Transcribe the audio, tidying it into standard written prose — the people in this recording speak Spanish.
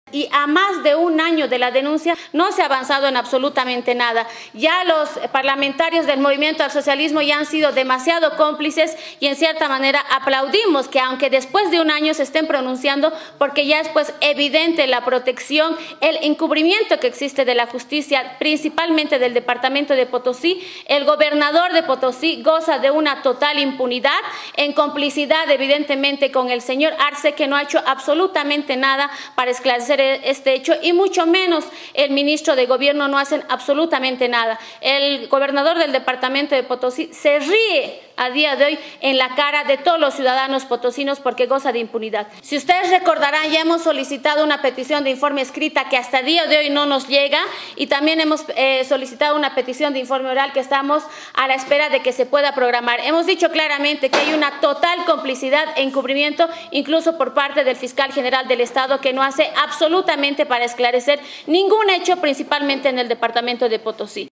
Y a más de un año de la denuncia no se ha avanzado en absolutamente nada. Ya los parlamentarios del Movimiento al Socialismo ya han sido demasiado cómplices y en cierta manera aplaudimos que aunque después de un año se estén pronunciando, porque ya es pues evidente la protección, el encubrimiento que existe de la justicia, principalmente del departamento de Potosí. El gobernador de Potosí goza de una total impunidad en complicidad evidentemente con el señor Arce, que no ha hecho absolutamente nada para esclarecer este hecho, y mucho menos el ministro de Gobierno no hacen absolutamente nada. El gobernador del departamento de Potosí se ríe a día de hoy en la cara de todos los ciudadanos potosinos porque goza de impunidad. Si ustedes recordarán, ya hemos solicitado una petición de informe escrita que hasta el día de hoy no nos llega, y también hemos solicitado una petición de informe oral que estamos a la espera de que se pueda programar. Hemos dicho claramente que hay una total complicidad e encubrimiento, incluso por parte del fiscal general del Estado, que no hace absolutamente para esclarecer ningún hecho, principalmente en el departamento de Potosí.